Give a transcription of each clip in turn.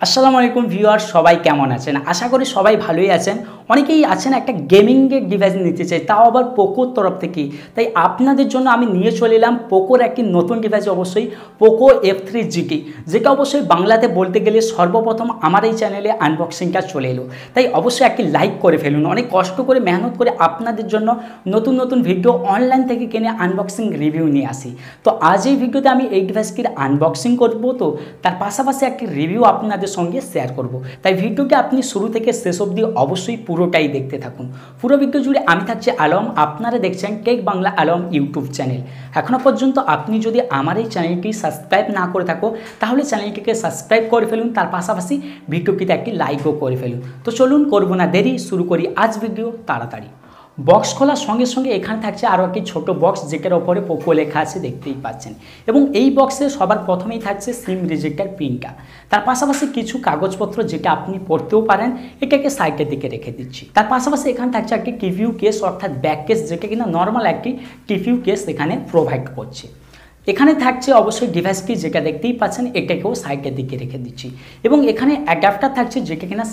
আসসালামু আলাইকুম ভিউয়ার, সবাই কেমন আছেন? আশা করি সবাই ভালোই আছেন। অনেকেই আছেন একটা গেমিংয়ের ডিভাইস নিতে চাই, তাও আবার পোকোর তরফ থেকে। তাই আপনাদের জন্য আমি নিয়ে চলে এলাম পোকোর একটি নতুন ডিভাইস, অবশ্যই পোকো F3 GT, যেটা অবশ্যই বাংলাতে বলতে গেলে সর্বপ্রথম আমার এই চ্যানেলে আনবক্সিংটা চলে এলো। তাই অবশ্যই একটি লাইক করে ফেলুন। অনেক কষ্ট করে মেহনত করে আপনাদের জন্য নতুন নতুন ভিডিও অনলাইন থেকে কিনে আনবক্সিং রিভিউ নিয়ে আসি। তো আজ এই ভিডিওতে আমি এই ডিভাইসটির আনবক্সিং করব, তো তার পাশাপাশি একটি রিভিউ আপনাদের সঙ্গে শেয়ার করব। তাই ভিডিওটি আপনি শুরু থেকে শেষ অবধি অবশ্যই পুরোটাই দেখতে থাকুন। পুরো ভিডিও জুড়ে আমি থাকছি আলম, আপনারা দেখছেন tech Bangla Alam YouTube channel. এখনও পর্যন্ত আপনি যদি আমার এই চ্যানেলটি সাবস্ক্রাইব না করে থাকো তাহলে চ্যানেলটিকে সাবস্ক্রাইব করে ফেলুন, তার পাশাপাশি ভিডিওটিতে একটি লাইকও করে ফেলুন। তো চলুন করব না দেরি, শুরু করি আজ ভিডিও তাড়াতাড়ি। বক্স খোলার সঙ্গে সঙ্গে এখানে থাকছে আরও একটি ছোট বক্স, যেটার ওপরে পোকো লেখা আছে দেখতেই পাচ্ছেন। এবং এই বক্সে সবার প্রথমেই থাকছে সিম রিজেক্টার পিনটা, তার পাশাপাশি কিছু কাগজপত্র যেটা আপনি পড়তেও পারেন, এটাকে সাইডের দিকে রেখে দিচ্ছি। তার পাশাপাশি এখানে থাকছে একটি টিফিউ কেস, অর্থাৎ ব্যাক কেস, যেটা কিনা নর্মাল একটি টিফিউ কেস এখানে প্রোভাইড করছে। এখানে থাকছে অবশ্যই ডিভাইসটি, যেটা দেখতেই পাচ্ছেন, এটাকেও সাইডের দিকে রেখে দিচ্ছি। এবং এখানে অ্যাডাপ্টার থাকছে, যেটা কিনা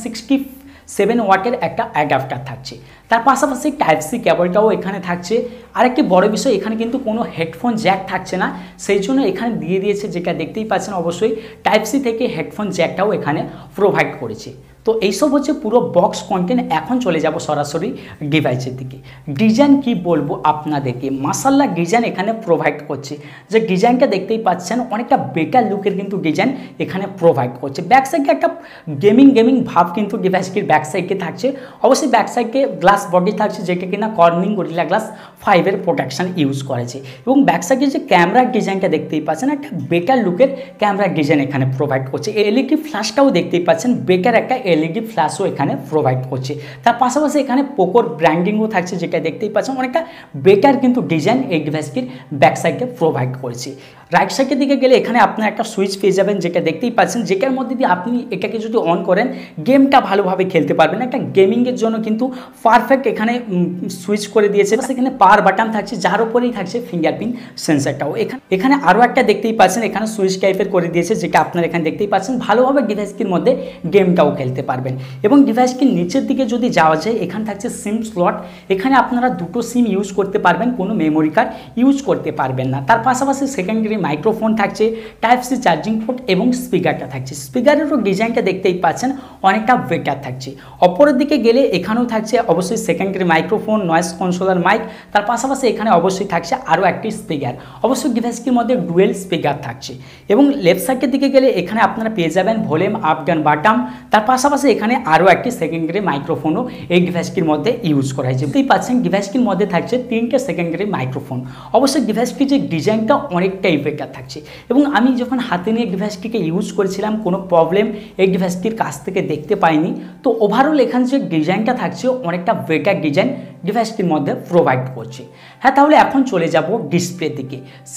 67 ওয়াটের একটা অ্যাডাপ্টার থাকছে। তার পাশাপাশি টাইপ সি কেবলটাও এখানে থাকছে। আরেকটি বড় বিষয়, এখানে কিন্তু কোনো হেডফোন জ্যাক থাকছে না, সেই জন্য এখানে দিয়ে দিয়েছে, যেটা দেখতেই পাচ্ছেন, অবশ্যই টাইপ সি থেকে হেডফোন জ্যাকটাও এখানে প্রোভাইড করেছে। তো এইসব হচ্ছে পুরো বক্স কন্টেন্ট। এখন চলে যাব সরাসরি ডিভাইসের দিকে। ডিজাইন কি বলবো আপনাদেরকে, মাশাআল্লাহ ডিজাইন এখানে প্রোভাইড করছে। যে ডিজাইনটা দেখতেই পাচ্ছেন, অনেকটা বেটার লুকের কিন্তু ডিজাইন এখানে প্রোভাইড করছে। ব্যাক সাইডে একটা গেমিং ভাব কিন্তু ডিভাইসটির ব্যাক সাইডে থাকছে। অবশ্যই ব্যাক সাইডে গ্লাস বডি থাকছে, যেটা কিনা কর্নিং গরিলা গ্লাস 5-এর প্রোটেকশন ইউজ করেছে। এবং ব্যাক সাইডে যে ক্যামেরার ডিজাইনটা দেখতেই পাচ্ছেন, একটা বেটার লুকের ক্যামেরার ডিজাইন এখানে প্রোভাইড করছে। এলইডি ফ্ল্যাশটাও দেখতেই পাচ্ছেন, বেটার একটা এলইডি ফ্ল্যাশও এখানে প্রোভাইড করছে। তার পাশাপাশি এখানে পোকোর ব্র্যান্ডিংও থাকছে, যেটা দেখতেই পাচ্ছেন, অনেকটা বেটার কিন্তু ডিজাইন এই ডিভাইসটির ব্যাক সাইডে প্রোভাইড করেছে। রাইট সাইডের দিকে গেলে এখানে আপনার একটা সুইচ পেয়ে যাবেন, যেটা দেখতেই পাচ্ছেন, যেটার মধ্যে দিয়ে আপনি এটাকে যদি অন করেন গেমটা ভালোভাবে খেলতে পারবেন। একটা গেমিংয়ের জন্য কিন্তু পারফেক্ট এখানে সুইচ করে দিয়েছে। সেখানে পাওয়ার বাটন থাকছে, যার উপরেই থাকছে ফিঙ্গারপ্রিন্ট সেন্সারটাও। এখানে আরও একটা দেখতেই পাচ্ছেন, এখানে সুইচ টাইপের করে দিয়েছে, যেটা আপনারা এখানে দেখতেই পাচ্ছেন। ভালোভাবে ডিভাইসটির মধ্যে গেমটাও খেলতে পারবেন। এবং ডিভাইসটির নিচের দিকে যদি যাওয়া যায়, এখানে থাকছে সিম স্লট। এখানে আপনারা দুটো সিম ইউজ করতে পারবেন, কোনো মেমোরি কার্ড ইউজ করতে পারবেন না। তার পাশাপাশি সেকেন্ডারি মাইক্রোফোন থাকছে, টাইপ সি চার্জিং পোর্ট এবং স্পিকারটা থাকছে। স্পিকারেরও ডিজাইনটা দেখতেই পাচ্ছেন, অনেকটা বেটার থাকছে। অপরের দিকে গেলে এখানেও থাকছে অবশ্যই secondary microphone, noise controller mic. তার পাশাপাশি এখানে অবশ্যই থাকছে আরও একটি স্পিকার। অবশ্যই ডিভাইসটির মধ্যে ডুয়েল স্পিকার থাকছে। এবং লেফট সাইডের দিকে গেলে এখানে আপনারা পেয়ে যাবেন ভলিউম আপ ডাউন বাটন। তার পাশাপাশি এখানে আরও একটি সেকেন্ডারি মাইক্রোফোনও এই ডিভাইসটির মধ্যে ইউজ করা হয়েছে। দেখতেই পাচ্ছেন ডিভাইসটির মধ্যে থাকছে 3টে সেকেন্ডারি মাইক্রোফোন। অবশ্যই ডিভাইসটির যে ডিজাইনটা অনেকটাই বেটার থাকছে। এবং আমি যখন হাতে নিয়ে ডিভাইসটিকে ইউজ করেছিলাম, কোনো প্রবলেম এই ডিভাইসটির কাছ থেকে দেখতে পাইনি। তো ওভারঅল এখানে যে ডিজাইনটা থাকছে, অনেকটা বেটার ডিজাইন ডিভাইসটির মধ্যে প্রোভাইড করছে। হ্যাঁ, তাহলে এখন চলে যাব ডিসপ্লের দিকে।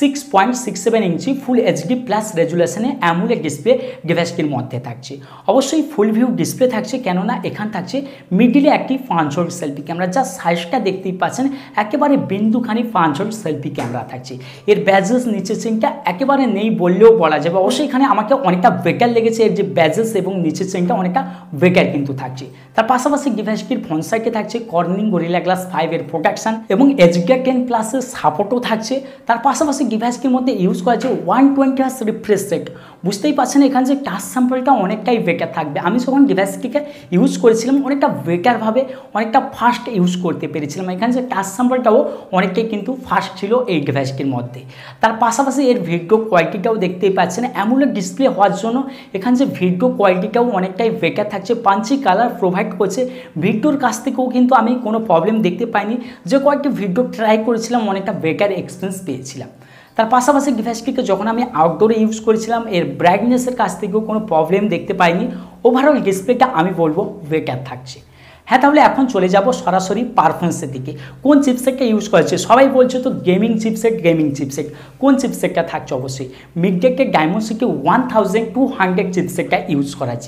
6.67 ইঞ্চি ফুল এইচডি প্লাস রেজুলেশনে অ্যামোলেড ডিসপ্লে ডিভাইসটির মধ্যে থাকছে। অবশ্যই ফুল ভিউ ডিসপ্লে থাকছে, কেননা এখানে থাকছে মিডিলে একটি 5 ভোল্ট সেলফি ক্যামেরা, যা সাইজটা দেখতেই পাচ্ছেন, একেবারে বিন্দুখানি 5 ভোল্ট সেলফি ক্যামেরা থাকছে। এর ব্যাজেস নিচের চেনটা একেবারে নেই বললেও বলা যাবে। অবশ্যই এখানে আমাকে অনেকটা বেটার লেগেছে, এর যে ব্যাজেস এবং নিচের চেনটা অনেকটা বেটার কিন্তু থাকছে। তার পাশাপাশি ডিভাইসটির ফ্রন্ট সাইডে থাকছে কর্নিং গরিলা গ্লাস 5-এর প্রোটেকশন এবং HDR10+-এর সাপোর্টও থাকছে। তার পাশাপাশি ডিভাইসটির মধ্যে ইউজ করা আছে 120 হার্জ রিফ্রেশ রেট। বুঝতেই পারছেন এখানে যে টাচ স্যাম্পলটা অনেকটাই বেটার থাকবে। আমি যখন ডিভাইসটিকে ইউজ করেছিলাম, অনেকটা বেটারভাবে অনেকটা ফাস্ট ইউজ করতে পেরেছিলাম। এখানে যে টাচ স্যাম্পলটাও অনেকটাই কিন্তু ফাস্ট ছিল এই ডিভাইসটির মধ্যে। তার পাশাপাশি এর ভিডিও কোয়ালিটিটাও দেখতেই পাচ্ছেন, অ্যামোলেড ডিসপ্লে হওয়ার জন্য এখানে যে ভিডিও কোয়ালিটিটাও অনেকটাই বেটার থাকছে। পাঞ্চি কালার প্রোভাইড করছে। ভিডিওর কাছ থেকেও কিন্তু আমি কোনো প্রবলেম দেখতে পাইনি। যে কয়েকটি ভিডিও ট্রাই করেছিলাম, অনেকটা বেটার এক্সপিরিয়েন্স পেয়েছিলাম। তার পাশাপাশি ডিভাইসটিকে যখন আমি আউটডোরে ইউজ করেছিলাম, এর ব্রাইটনেসের কাছ থেকেও কোনো প্রবলেম দেখতে পাইনি। ওভারঅল ডিসপ্লেটা আমি বলবো বেটার থাকছে। হ্যাঁ, তাহলে এখন চলে যাব সরাসরি পারফরমেন্সের দিকে। কোন চিপসেটটা ইউজ করেছে সবাই বলছে, তো গেমিং চিপসেট। কোন চিপসেটটা থাকছে? অবশ্যই মিডডেকের ডায়মন্ডসিটি 1200 চিপসেটটা ইউজ করা আছে।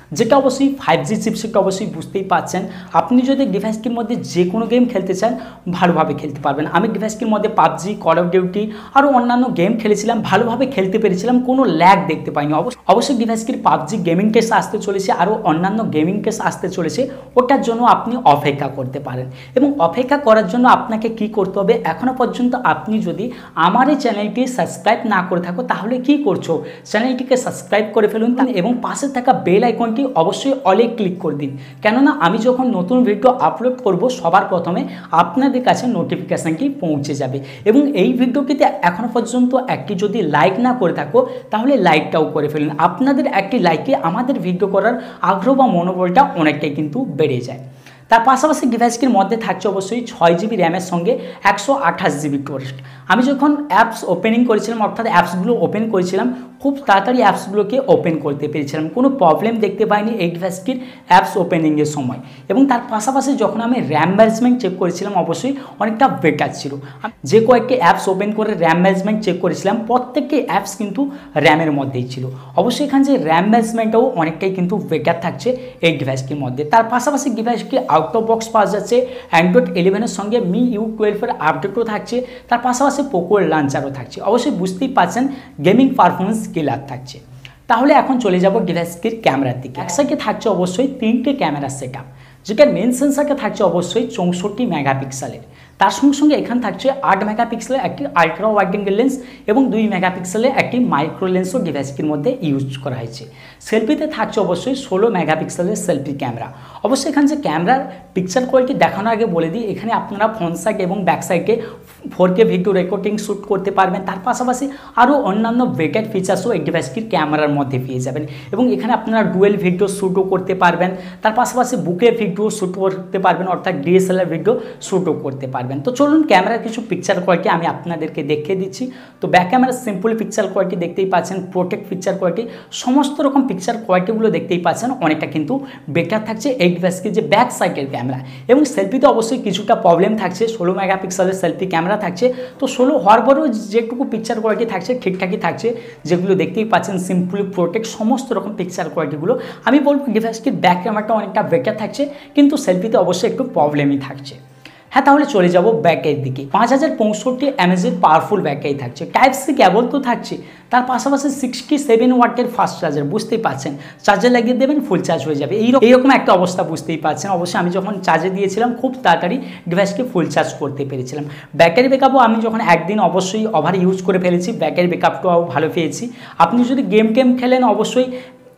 যেটা অবশ্যই 5G চিপসেটটা অবশ্যই বুঝতেই পাচ্ছেন। আপনি যদি ডিভাইসটির মধ্যে যে কোনো গেম খেলতে চান ভালোভাবে খেলতে পারবেন। আমি ডিভাইসটির মধ্যে পাবজি, কল অফ ডিউটি আরও অন্যান্য গেম খেলেছিলাম, ভালোভাবে খেলতে পেরেছিলাম, কোনো ল্যাগ দেখতে পাইনি। অবশ্যই ডিভাইসটির পাবজি গেমিং টেস্ট আসতে চলেছে, আরও অন্যান্য গেমিং টেস্ট আসতে চলেছে, ওটার জন্য আপনি অপেক্ষা করতে পারেন। এবং অপেক্ষা করার জন্য আপনাকে কি করতে হবে, এখনও পর্যন্ত আপনি যদি আমার এই চ্যানেলটি সাবস্ক্রাইব না করে থাকো তাহলে কি করছো, চ্যানেলটিকে সাবস্ক্রাইব করে ফেলুন এবং পাশে থাকা বেল আইকনটি অবশ্যই অলে ক্লিক করে দিন, কেননা আমি যখন নতুন ভিডিও আপলোড করব সবার প্রথমে আপনাদের কাছে নোটিফিকেশানটি পৌঁছে যাবে। এবং এই ভিডিওটিতে এখনও পর্যন্ত একটি যদি লাইক না করে থাকো তাহলে লাইকটাও করে ফেলুন। আপনাদের একটি লাইকে আমাদের ভিডিও করার আগ্রহ বা মনোবলটা অনেকটাই কিন্তু বেড়ে যায়। তার পাশাপাশি ডিভাইসটির মধ্যে থাকছে অবশ্যই 6GB র্যামের সঙ্গে 128GB স্টোরেজ। আমি যখন অ্যাপস ওপেনিং করেছিলাম, অর্থাৎ অ্যাপসগুলো ওপেন করেছিলাম, খুব তাড়াতাড়ি অ্যাপসগুলোকে ওপেন করতে পেরেছিলাম, কোনো প্রবলেম দেখতে পাইনি এই ডিভাইসটির অ্যাপস ওপেনিংয়ের সময়। এবং তার পাশাপাশি যখন আমি র্যাম ম্যানেজমেন্ট চেক করেছিলাম অবশ্যই অনেকটা বেটার ছিল। যে কয়েকটি অ্যাপস ওপেন করে র্যাম ম্যানেজমেন্ট চেক করেছিলাম প্রত্যেকটি অ্যাপস কিন্তু র্যামের মধ্যেই ছিল। অবশ্যই এখানে যে র্যাম ম্যানেজমেন্টটাও অনেকটাই কিন্তু বেটার থাকছে এই ডিভাইসটির মধ্যে। তার পাশাপাশি ডিভাইসটি আউট অফ বক্স পাওয়া যাচ্ছে অ্যান্ড্রয়েড 11-এর সঙ্গে MIUI-12-এর আপডেটও থাকছে, তার পাশাপাশি পোকোর লঞ্চারও থাকছে। অবশ্যই বুঝতেই পারছেন গেমিং পারফরমেন্স কিলার থাকছে। তাহলে এখন চলে যাব ডিভাইসটির ক্যামেরার দিকে। এক সাইডে থাকছে অবশ্যই 3টে ক্যামেরা সেটআপ, যেটা মেন সেন্সারটা থাকছে অবশ্যই 64 মেগাপিক্সেলের। তার সঙ্গে সঙ্গে এখানে থাকছে 8 মেগাপিক্সেলের একটি আলট্রা ওয়াইড অ্যাঙ্গেল লেন্স এবং 2 মেগাপিক্সেলের একটি মাইক্রো লেন্সও ডিভাইসটির মধ্যে ইউজ করা হয়েছে। সেলফিতে থাকছে অবশ্যই 16 মেগাপিক্সেলের সেলফি ক্যামেরা। অবশ্যই এখানে যে ক্যামেরার পিকচার কোয়ালিটি দেখানোর আগে বলে দিই, এখানে আপনারা ফ্রন্ট সাইড এবং ব্যাক সাইডে 4K ভিডিও রেকর্ডিং শ্যুট করতে পারবেন। তার পাশাপাশি আরও অন্যান্য বেটার ফিচার্সও এই ডিভাইসটির ক্যামেরার মধ্যে পেয়ে যাবেন। এবং এখানে আপনারা ডুয়েল ভিডিও শ্যুটও করতে পারবেন, তার পাশাপাশি বুকে ভিডিও শ্যুট করতে পারবেন, অর্থাৎ DSLR ভিডিও শ্যুটও করতে পারবেন। তো চলুন ক্যামেরার কিছু পিকচার কোয়ালিটি আমি আপনাদেরকে দেখিয়ে দিচ্ছি। তো ব্যাক ক্যামেরার সিম্পল পিকচার কোয়ালিটি দেখতেই পাচ্ছেন, প্রোটেক্ট পিকচার কোয়ালিটি, সমস্ত রকম পিকচার কোয়ালিটিগুলো দেখতেই পাচ্ছেন অনেকটা কিন্তু বেটার থাকছে এই ডিভাইসকে যে ব্যাক সাইডের ক্যামেরা। এবং সেলফিতে অবশ্যই কিছুটা প্রবলেম থাকছে, 16 মেগাপিক্সেলের সেলফি ক্যামেরা থাকছে। তো 16 হওয়ার পরেও যেটুকু পিকচার কোয়ালিটি থাকছে ঠিকঠাকই থাকছে, যেগুলো দেখতেই পাচ্ছেন সিম্পলি প্রোটেক্ট সমস্ত রকম পিকচার কোয়ালিটিগুলো। আমি বলবো ডিভাইসটির ব্যাক ক্যামেরাটা অনেকটা বেটার থাকছে, কিন্তু সেলফিতে অবশ্যই একটু প্রবলেমই থাকছে। হ্যাঁ, তাহলে চলে যাব ব্যাকের দিকে। 5065 mAh পাওয়ারফুল ব্যাটারি থাকছে, টাইপ সি কেবল তো থাকছে, তার পাশাপাশি 67 ওয়াটের ফাস্ট চার্জার। বুঝতেই পারছেন চার্জার লাগিয়ে দেবেন ফুল চার্জ হয়ে যাবে, এইরকম একটা অবস্থা বুঝতেই পারছেন। অবশ্যই আমি যখন চার্জে দিয়েছিলাম খুব তাড়াতাড়ি ডিভাইসকে ফুল চার্জ করতে পেরেছিলাম। ব্যাটারি ব্যাকআপও আমি যখন একদিন অবশ্যই ওভার ইউজ করে ফেলেছি, ব্যাটারি ব্যাকআপটাও ভালো পেয়েছি। আপনি যদি গেম খেলেন অবশ্যই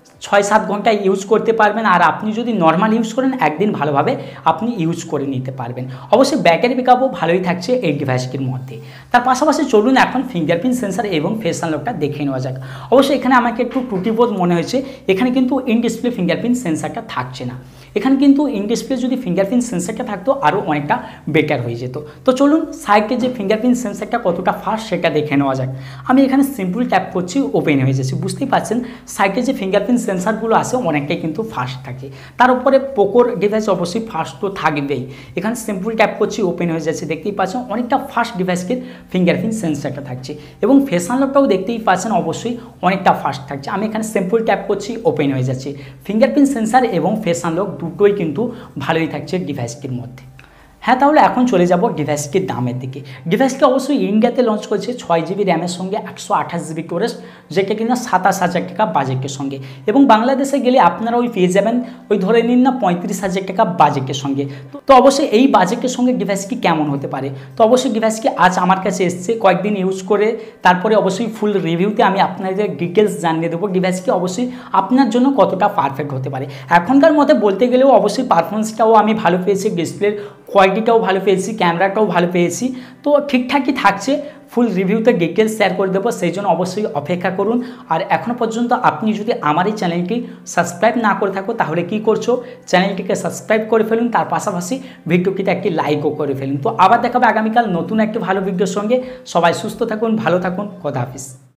6-7 ঘন্টা ইউজ করতে পারবেন, আর আপনি যদি নর্মাল ইউজ করেন একদিন ভালোভাবে আপনি ইউজ করে নিতে পারবেন। অবশ্যই ব্যাটারি ব্যাকআপও ভালোই থাকছে এই ডিভাইসটির মধ্যে। তার পাশাপাশি চলুন এখন ফিঙ্গারপ্রিন্ট সেন্সার এবং ফেস আনলকটা দেখে নেওয়া যাক। অবশ্যই এখানে আমাকে একটু ত্রুটিবোধ মনে হয়েছে, এখানে কিন্তু ইন ডিসপ্লে ফিঙ্গারপ্রিন্ট সেন্সারটা থাকছে না। এখানে কিন্তু ইন ডিসপ্লে যদি ফিঙ্গারপ্রিন্ট সেন্সারটা থাকতো আরও অনেকটা বেটার হয়ে যেত। তো চলুন সাইডে যে ফিঙ্গারপ্রিন্ট সেন্সারটা কতটা ফাস্ট সেটা দেখে নেওয়া যাক। আমি এখানে সিম্পল ট্যাপ করছি, ওপেন হয়ে যাচ্ছে। বুঝতেই পারছেন সাইডে যে ফিঙ্গারপ্রিন্ট সেন্সারগুলো আছে অনেকটাই কিন্তু ফাস্ট থাকে। তার উপরে পোকোর ডিভাইস অবশ্যই ফাস্ট তো থাকবেই। এখানে সিম্পল ট্যাপ করছি, ওপেন হয়ে যাচ্ছে। দেখতেই পাচ্ছেন অনেকটা ফাস্ট ডিভাইসকে ফিঙ্গারপ্রিন্ট সেন্সারটা থাকছে এবং ফেস আনলকটাও দেখতেই পাচ্ছেন অবশ্যই অনেকটা ফাস্ট থাকছে। আমি এখানে সিম্পল ট্যাপ করছি, ওপেন হয়ে যাচ্ছে। ফিঙ্গারপ্রিন্ট সেন্সার এবং ফেস আনলক দুটোই কিন্তু ভালোই থাকছে ডিভাইসটির মধ্যে। হ্যাঁ, তাহলে এখন চলে যাব ডিভাইসটির দামের দিকে। ডিভাইসটি অবশ্যই ইন্ডিয়াতে লঞ্চ করেছে 6GB র্যামের সঙ্গে 128GB স্টোরেজ, যেটা কিনা 27,000 টাকা বাজেটের সঙ্গে। এবং বাংলাদেশে গেলে আপনারা ওই পেয়ে যাবেন ওই ধরে নিন না 35,000 টাকা বাজেটের সঙ্গে। তো অবশ্যই এই বাজেটের সঙ্গে ডিভাইসটি কেমন হতে পারে, তো অবশ্যই ডিভাইসটি আজ আমার কাছে এসছে, কয়েকদিন ইউজ করে তারপরে অবশ্যই ফুল রিভিউতে আমি আপনাদের ডিটেলস জানিয়ে দেবো ডিভাইসটি অবশ্যই আপনার জন্য কতটা পারফেক্ট হতে পারে। এখনকার মধ্যে বলতে গেলেও অবশ্যই পারফরমেন্সটাও আমি ভালো পেয়েছি, ডিসপ্লের কোয়ালিটিটাও ভালো পেয়েছি, ক্যামেরাটাও ভালো পেয়েছি, তো ঠিকঠাকই থাকছে। ফুল রিভিউতে ডিটেলস শেয়ার করে দেবো, সেই জন্য অবশ্যই অপেক্ষা করুন। আর এখনও পর্যন্ত আপনি যদি আমার এই চ্যানেলটি সাবস্ক্রাইব না করে থাকো তাহলে কি করছো, চ্যানেলটিকে সাবস্ক্রাইব করে ফেলুন, তার পাশাপাশি ভিডিওটিতে একটি লাইকও করে ফেলুন। তো আবার দেখাবে আগামীকাল নতুন একটি ভালো ভিডিওর সঙ্গে। সবাই সুস্থ থাকুন, ভালো থাকুন, খোদা হাফেজ।